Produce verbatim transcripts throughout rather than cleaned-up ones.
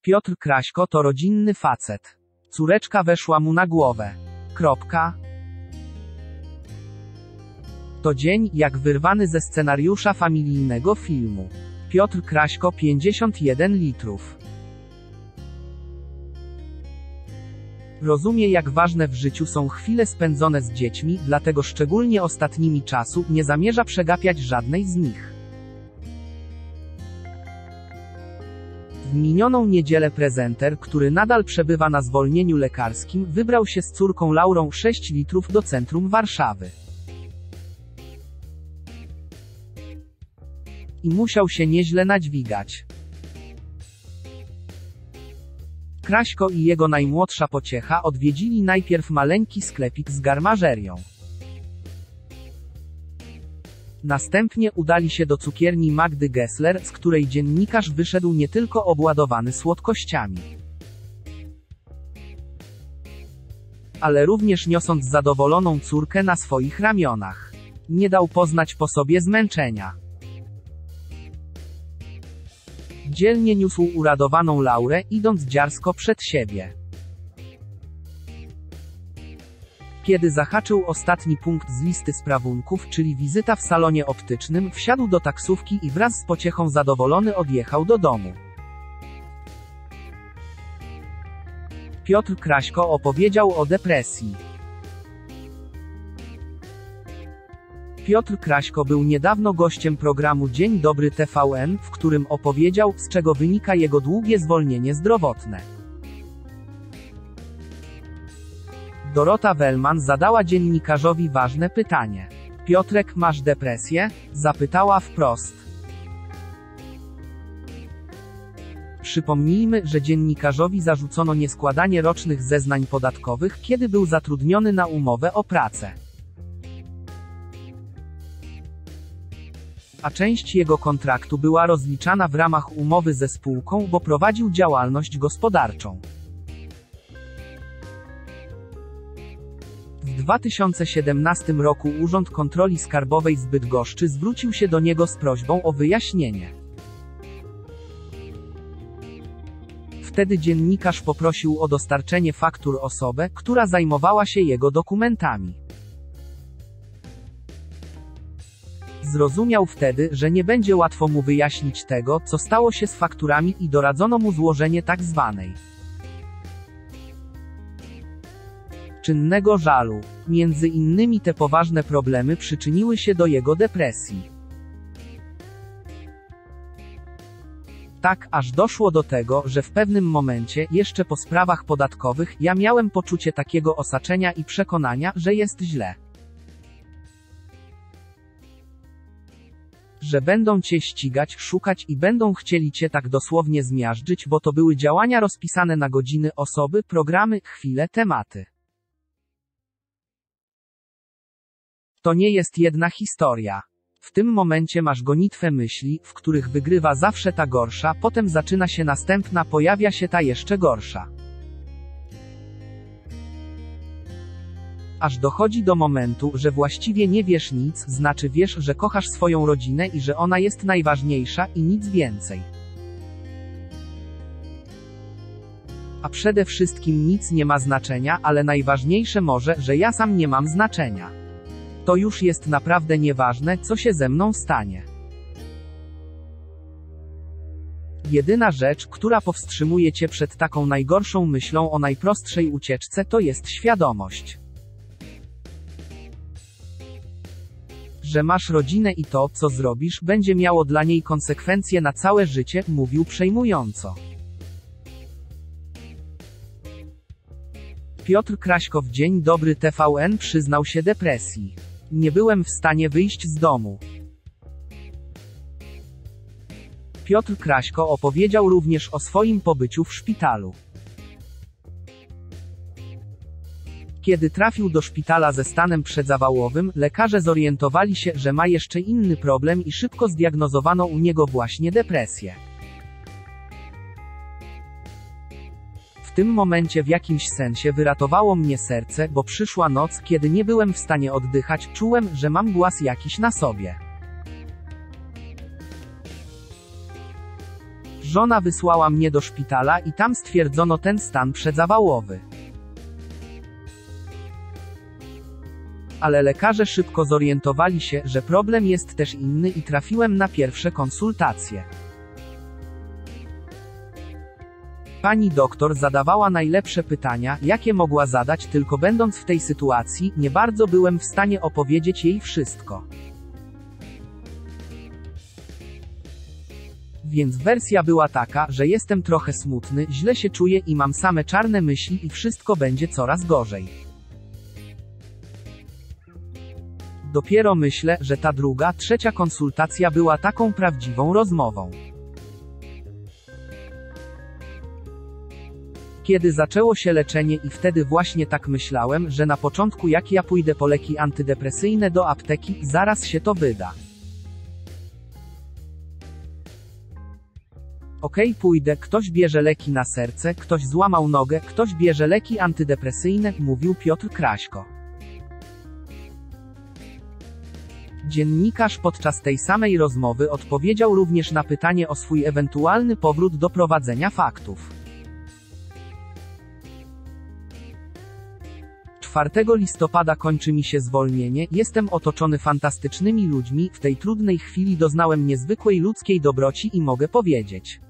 Piotr Kraśko to rodzinny facet. Córeczka weszła mu na głowę. Kropka. To dzień, jak wyrwany ze scenariusza familijnego filmu. Piotr Kraśko pięćdziesiąt jeden litrów. Rozumie, jak ważne w życiu są chwile spędzone z dziećmi, dlatego szczególnie ostatnimi czasu nie zamierza przegapiać żadnej z nich. W minioną niedzielę prezenter, który nadal przebywa na zwolnieniu lekarskim, wybrał się z córką Laurą sześć litrów do centrum Warszawy. I musiał się nieźle nadźwigać. Kraśko i jego najmłodsza pociecha odwiedzili najpierw maleńki sklepik z garmażerią. Następnie udali się do cukierni Magdy Gessler, z której dziennikarz wyszedł nie tylko obładowany słodkościami, ale również niosąc zadowoloną córkę na swoich ramionach. Nie dał poznać po sobie zmęczenia. Dzielnie niósł uradowaną Laurę, idąc dziarsko przed siebie. Kiedy zahaczył ostatni punkt z listy sprawunków, czyli wizyta w salonie optycznym, wsiadł do taksówki i wraz z pociechą zadowolony odjechał do domu. Piotr Kraśko opowiedział o depresji. Piotr Kraśko był niedawno gościem programu Dzień Dobry T V N, w którym opowiedział, z czego wynika jego długie zwolnienie zdrowotne. Dorota Wellman zadała dziennikarzowi ważne pytanie. Piotrek, masz depresję? Zapytała wprost. Przypomnijmy, że dziennikarzowi zarzucono nieskładanie rocznych zeznań podatkowych, kiedy był zatrudniony na umowę o pracę. A część jego kontraktu była rozliczana w ramach umowy ze spółką, bo prowadził działalność gospodarczą. W dwa tysiące siedemnastym roku Urząd Kontroli Skarbowej z Bydgoszczy zwrócił się do niego z prośbą o wyjaśnienie. Wtedy dziennikarz poprosił o dostarczenie faktur osobę, która zajmowała się jego dokumentami. Zrozumiał wtedy, że nie będzie łatwo mu wyjaśnić tego, co stało się z fakturami, i doradzono mu złożenie tak zwanej czynnego żalu. Między innymi te poważne problemy przyczyniły się do jego depresji. Tak, aż doszło do tego, że w pewnym momencie, jeszcze po sprawach podatkowych, ja miałem poczucie takiego osaczenia i przekonania, że jest źle. Że będą cię ścigać, szukać i będą chcieli cię tak dosłownie zmiażdżyć, bo to były działania rozpisane na godziny, osoby, programy, chwile, tematy. To nie jest jedna historia. W tym momencie masz gonitwę myśli, w których wygrywa zawsze ta gorsza, potem zaczyna się następna, pojawia się ta jeszcze gorsza. Aż dochodzi do momentu, że właściwie nie wiesz nic, znaczy wiesz, że kochasz swoją rodzinę i że ona jest najważniejsza i nic więcej. A przede wszystkim nic nie ma znaczenia, ale najważniejsze może, że ja sam nie mam znaczenia. To już jest naprawdę nieważne, co się ze mną stanie. Jedyna rzecz, która powstrzymuje cię przed taką najgorszą myślą o najprostszej ucieczce, to jest świadomość, że masz rodzinę i to, co zrobisz, będzie miało dla niej konsekwencje na całe życie, mówił przejmująco. Piotr Kraśko w Dzień Dobry T V N przyznał się depresji. Nie byłem w stanie wyjść z domu. Piotr Kraśko opowiedział również o swoim pobyciu w szpitalu. Kiedy trafił do szpitala ze stanem przedzawałowym, lekarze zorientowali się, że ma jeszcze inny problem i szybko zdiagnozowano u niego właśnie depresję. W tym momencie w jakimś sensie wyratowało mnie serce, bo przyszła noc, kiedy nie byłem w stanie oddychać, czułem, że mam głaz jakiś na sobie. Żona wysłała mnie do szpitala i tam stwierdzono ten stan przedzawałowy. Ale lekarze szybko zorientowali się, że problem jest też inny i trafiłem na pierwsze konsultacje. Pani doktor zadawała najlepsze pytania, jakie mogła zadać, tylko będąc w tej sytuacji, nie bardzo byłem w stanie opowiedzieć jej wszystko. Więc wersja była taka, że jestem trochę smutny, źle się czuję i mam same czarne myśli i wszystko będzie coraz gorzej. Dopiero myślę, że ta druga, trzecia konsultacja była taką prawdziwą rozmową. Kiedy zaczęło się leczenie i wtedy właśnie tak myślałem, że na początku jak ja pójdę po leki antydepresyjne do apteki, zaraz się to wyda. Okej, okay, pójdę, ktoś bierze leki na serce, ktoś złamał nogę, ktoś bierze leki antydepresyjne, mówił Piotr Kraśko. Dziennikarz podczas tej samej rozmowy odpowiedział również na pytanie o swój ewentualny powrót do prowadzenia faktów. czwartego listopada kończy mi się zwolnienie, jestem otoczony fantastycznymi ludźmi, w tej trudnej chwili doznałem niezwykłej ludzkiej dobroci i mogę powiedzieć,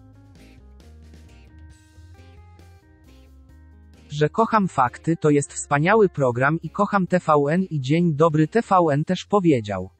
że kocham fakty, to jest wspaniały program i kocham T V N i Dzień Dobry T V N też powiedział.